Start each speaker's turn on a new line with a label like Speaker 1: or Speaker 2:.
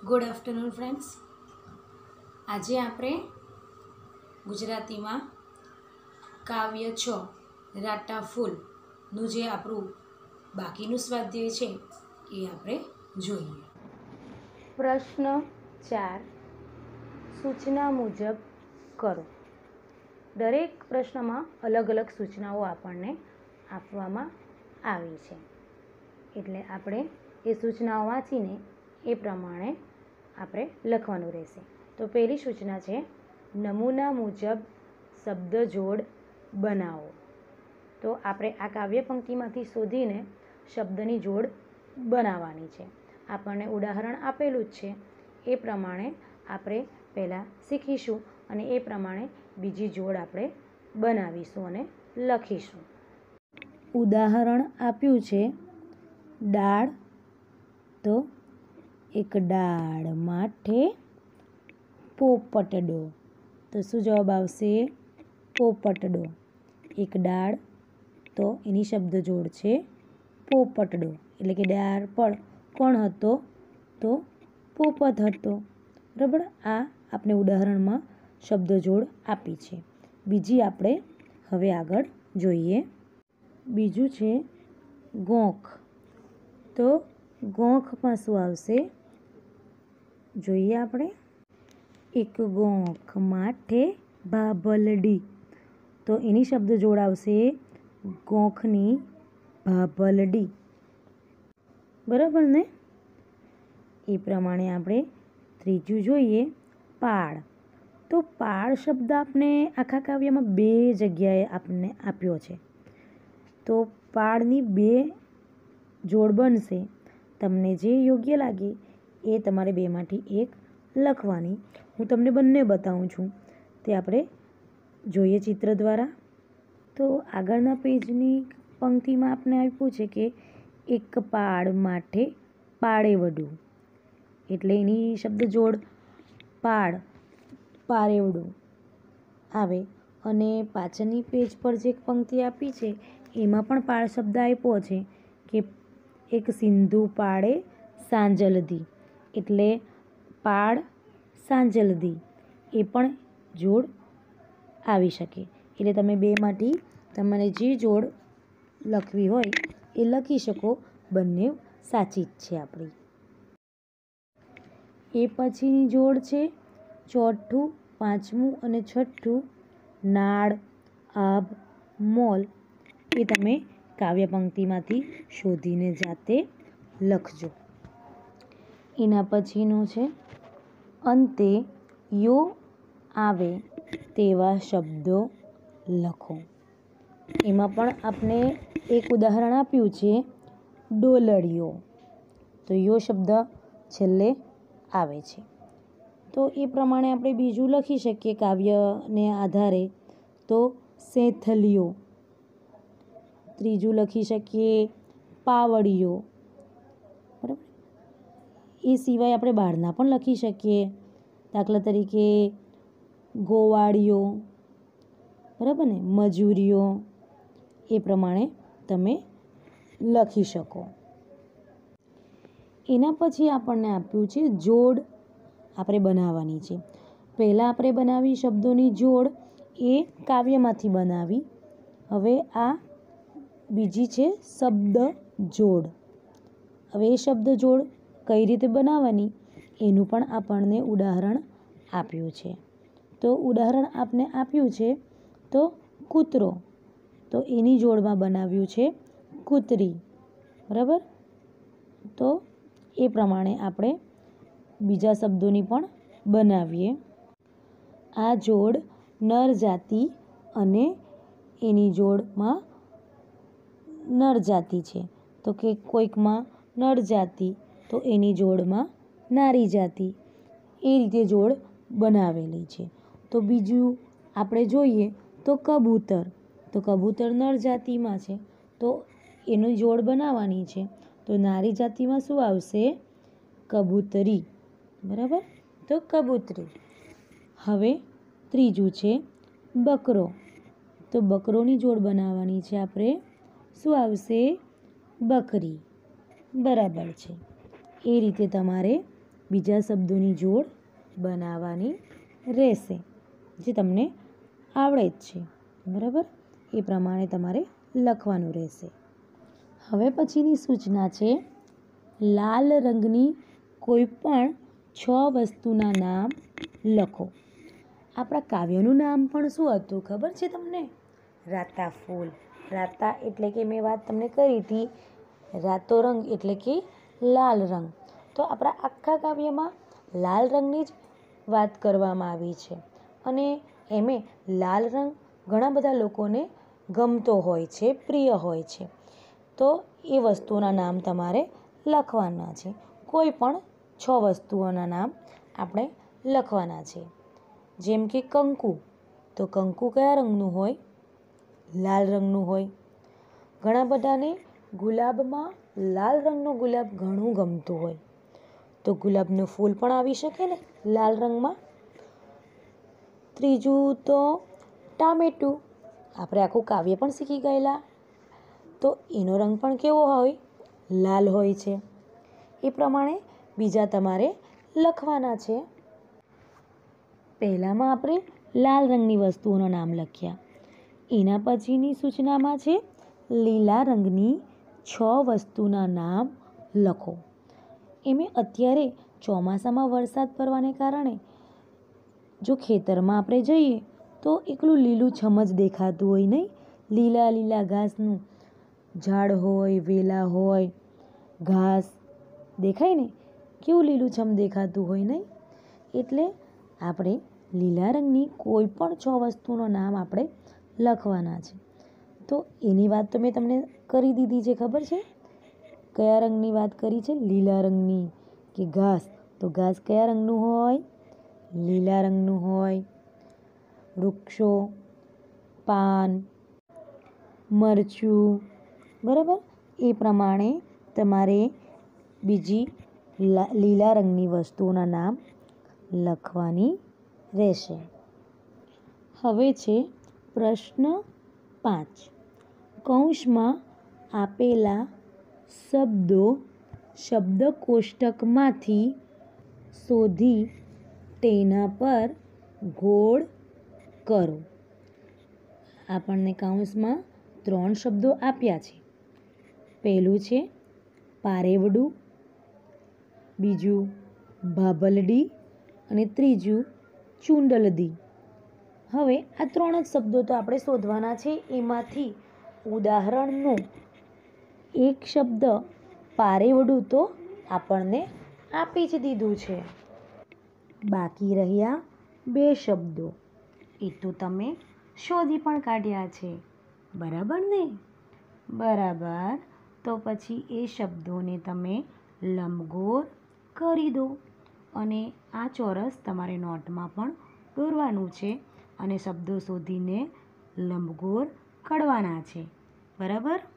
Speaker 1: Good afternoon friends. આજે આપણે ગુજરાતીમાં કાવ્ય 6 રાટા ફૂલનું જે આપણું બાકીનું સ્વાધ્યાય છે એ આપણે જોઈએ.
Speaker 2: પ્રશ્ન 4 સૂચના મુજબ કરો. દરેક પ્રશ્નમાં અલગ અલગ સૂચનાઓ આપણને આપવામાં આવી છે, એટલે આપણે એ સૂચનાઓ વાંચીને એ પ્રમાણે આપણે લખવાનું રહેશે. તો પહેલી સૂચના છે નમૂના મુજબ શબ્દજોડ બનાવો. તો આપણે આ કાવ્ય પંક્તિમાંથી શોધીને શબ્દની જોડ બનાવવાની છે. આપણને ઉદાહરણ આપેલું જ છે, એ પ્રમાણે આપણે પહેલાં શીખીશું અને એ પ્રમાણે બીજી જોડ આપણે બનાવીશું અને લખીશું. ઉદાહરણ આપ્યું છે ડાળ, તો એક ડાળ માથે પોપટડો. તો શું જવાબ આવશે? પોપટડો. એક ડાળ, તો એની શબ્દજોડ છે પોપટડો, એટલે કે ડાળ પર કોણ હતો? તો પોપટ હતો. બરાબર. આ આપણે ઉદાહરણમાં શબ્દજોડ આપી છે. બીજી આપણે હવે આગળ જોઈએ. બીજું છે ગોખ. તો ગોખમાં શું આવશે જોઈએ આપણે. એક ગોખ માથે ભાભલડી. તો એની શબ્દજોડ આવશે ગોખની ભાભલડી. બરાબર ને? એ પ્રમાણે આપણે ત્રીજું જોઈએ પાળ. તો પાળ શબ્દ આપણે આખા કાવ્યમાં 2 જગ્યાએ આપણને આપ્યો છે. તો પાળની 2 જોડ બનશે. તમને જે યોગ્ય લાગે એ તમારે 2માંથી 1 લખવાની. હું તમને બંને બતાવું છું, તે આપણે જોઈએ ચિત્ર દ્વારા. તો આગળના પેજની પંક્તિમાં આપણે આપ્યું છે કે એક પાળ માથે પાળેવડું, એટલે એની શબ્દજોડ પાળ પારેવડું આવે. અને પાછળની પેજ પર જે પંક્તિ આપી છે એમાં પણ પાળ શબ્દ આપ્યો છે કે એક સિંધુ પાળે સાંજલધી, એટલે પાળ સાંજલધી એ પણ જોડ આવી શકે. એટલે તમે 2માંથી તમારે જે જોડ લખવી હોય એ લખી શકો. બંને સાચી જ છે આપણી. એ પછીની જોડ છે ચોથું, પાંચમું અને છઠ્ઠું નાળ, આભ, મોલ. એ તમે કાવ્ય પંક્તિમાંથી શોધીને જાતે લખજો. એના પછીનો છે અંતે યો આવે તેવા શબ્દો લખો. એમાં પણ આપણે એક ઉદાહરણ આપ્યું છે ડોલડિયો. તો યો શબ્દ છેલ્લે આવે છે. તો એ પ્રમાણે આપણે બીજું લખી શકીએ કાવ્યને આધારે. તો શેથલિયો. ત્રીજું લખી શકીએ પાવડિયો. બરાબર. એ સિવાય આપણે બહારના પણ લખી શકીએ. દાખલા તરીકે ગોવાળિયો, બરાબર ને, મજૂરિયો. એ પ્રમાણે તમે લખી શકો. એના પછી આપણને આપ્યું છે જોડ આપણે બનાવવાની છે. પહેલાં આપણે બનાવી શબ્દોની જોડ, એ કાવ્યમાંથી બનાવી. હવે આ બીજી છે શબ્દ જોડ. હવે એ શબ્દ જોડ કઈ રીતે બનાવવાની એનું પણ આપણને ઉદાહરણ આપ્યું છે. તો ઉદાહરણ આપને આપ્યું છે તો કૂતરો, તો એની જોડમાં બનાવ્યું છે કૂતરી. બરાબર. તો એ પ્રમાણે આપણે બીજા શબ્દોની પણ બનાવીએ. આ જોડ નર જાતિ અને એની જોડમાં નર જાતિ છે. તો કે કોઈકમાં નર જાતિ, તો એની જોડમાં નારી જાતિ. એ રીતે જોડ બનાવેલી છે. તો બીજું આપણે જોઈએ તો કબૂતર. તો કબૂતર નર જાતિમાં છે, તો એની જોડ બનાવવાની છે. તો નારી જાતિમાં શું આવશે? કબૂતરી. બરાબર. તો કબૂતરી. હવે ત્રીજું છે બકરો. તો બકરોની જોડ બનાવવાની છે આપણે. શું આવશે? બકરી. બરાબર છે. એ રીતે તમારે બીજા શબ્દોની જોડ બનાવવાની રહેશે, જે તમને આવડે જ છે, બરાબર? એ પ્રમાણે તમારે લખવાનું રહેશે. હવે પછીની સૂચના છે, લાલ રંગની કોઈ પણ 6 વસ્તુના નામ લખો. આપણા કાવ્યનું નામ પણ શું હતું ખબર છે તમને? રાતા ફૂલ. રાતા એટલે કે મેં વાત તમને કરી હતી, રાતો રંગ એટલે કે લાલ રંગ. તો આપણા આખા કાવ્યમાં લાલ રંગની જ વાત કરવામાં આવી છે અને એમે લાલ રંગ ઘણા બધા લોકોને ગમતો હોય છે, પ્રિય હોય છે. તો એ વસ્તુઓના નામ તમારે લખવાના છે. કોઈ પણ 6 વસ્તુઓના નામ આપણે લખવાના છે. જેમ કે કંકુ. તો કંકુ કયા રંગનું હોય? લાલ રંગનું હોય. ઘણા બધાને ગુલાબમાં લાલ રંગનું ગુલાબ ઘણું ગમતું હોય, તો ગુલાબનું ફૂલ પણ આવી શકે ને લાલ રંગમાં. ત્રીજું તો ટામેટું. આપણે આખું કાવ્ય પણ શીખી ગયેલા, તો એનો રંગ પણ કેવો હોય? લાલ હોય છે. એ પ્રમાણે બીજા તમારે લખવાના છે. પહેલામાં આપણે લાલ રંગની વસ્તુઓના નામ લખ્યા. એના પછીની સૂચનામાં છે, લીલા રંગની 6 વસ્તુના નામ લખો. એમે અત્યારે ચોમાસામાં વરસાદ પડવાને કારણે જો ખેતરમાં આપણે જઈએ તો એકલું લીલુંછમ જ દેખાતું હોય નહીં? લીલા લીલા ઘાસનું ઝાડ હોય, વેલા હોય, ઘાસ દેખાય ને, કેવું લીલુંછમ દેખાતું હોય નહીં? એટલે આપણે લીલા રંગની કોઈ પણ 6 વસ્તુનું નામ આપણે લખવાના છે. તો એની વાત તો મેં તમને કરી દીધી છે, ખબર છે? કયા રંગની વાત કરી છે? લીલા રંગની. કે ઘાસ, તો ઘાસ કયા રંગનું હોય? લીલા રંગનું હોય. વૃક્ષો, પાન, મરચું, બરાબર? એ પ્રમાણે તમારે બીજી લીલા રંગની વસ્તુઓના નામ લખવાની રહેશે. હવે છે પ્રશ્ન 5. કૌંસમાં આપેલા શબ્દો શબ્દકોષ્ટકમાંથી શોધી તેના પર ગોળ કરો. આપણને કૌંસમાં 3 શબ્દો આપ્યા છે. પહેલું છે પારેવડું, બીજું ભાભલડી અને ત્રીજું ચુંડલદી. હવે આ 3 જ શબ્દો તો આપણે શોધવાના છે. એમાંથી ઉદાહરણનું એક શબ્દ પારેવડું તો આપણને આપી જ દીધું છે. બાકી રહ્યા 2 શબ્દો. એ તો તમે શોધી પણ કાઢ્યા છે, બરાબર ને? બરાબર. તો પછી એ શબ્દોને તમે લંબગોળ કરી દો અને આ ચોરસ તમારે નોટમાં પણ દોરવાનું છે અને શબ્દો શોધીને લંબગોળ કરવાના છે, બરાબર?